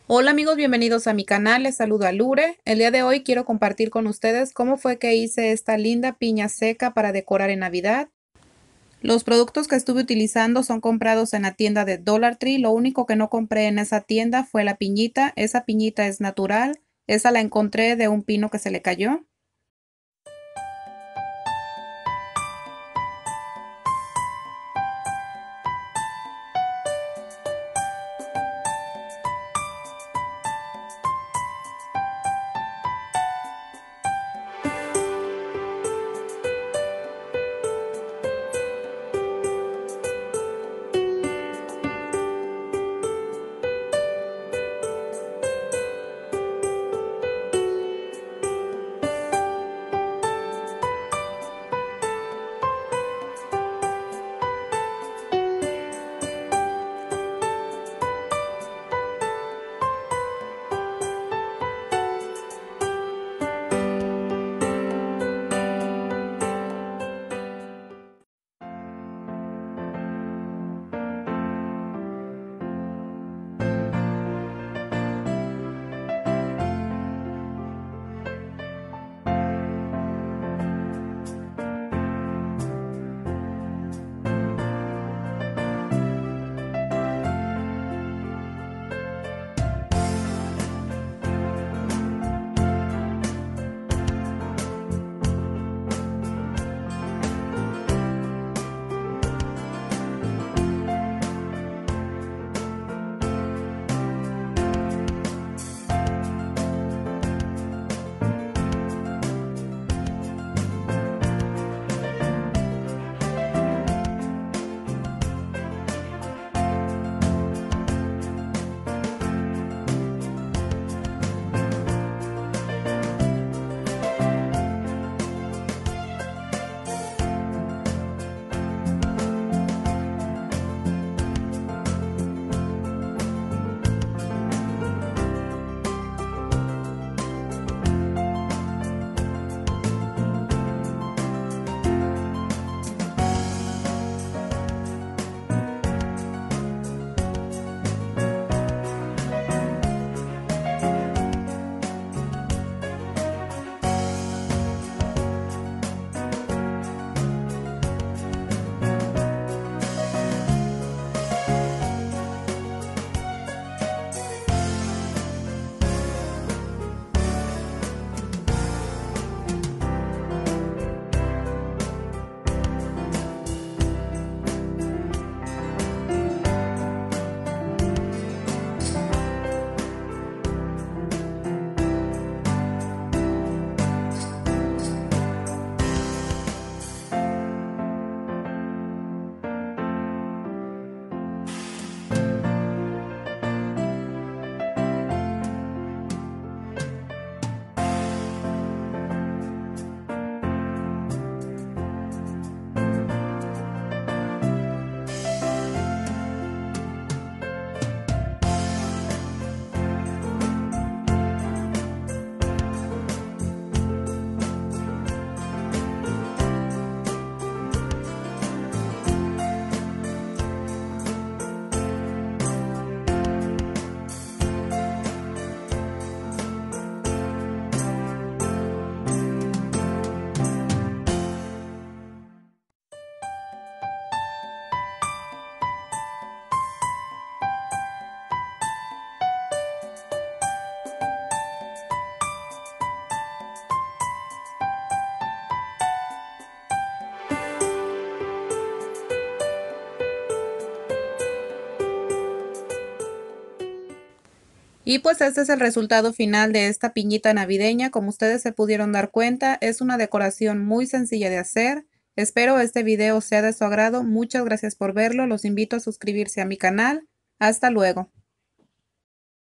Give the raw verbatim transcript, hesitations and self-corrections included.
Hola amigos, bienvenidos a mi canal, les saludo a Lure. El día de hoy quiero compartir con ustedes cómo fue que hice esta linda piña seca para decorar en Navidad. Los productos que estuve utilizando son comprados en la tienda de Dollar Tree. Lo único que no compré en esa tienda fue la piñita. Esa piñita es natural, esa la encontré de un pino que se le cayó. Y pues este es el resultado final de esta piñita navideña. Como ustedes se pudieron dar cuenta, es una decoración muy sencilla de hacer. Espero este video sea de su agrado. Muchas gracias por verlo. Los invito a suscribirse a mi canal. Hasta luego.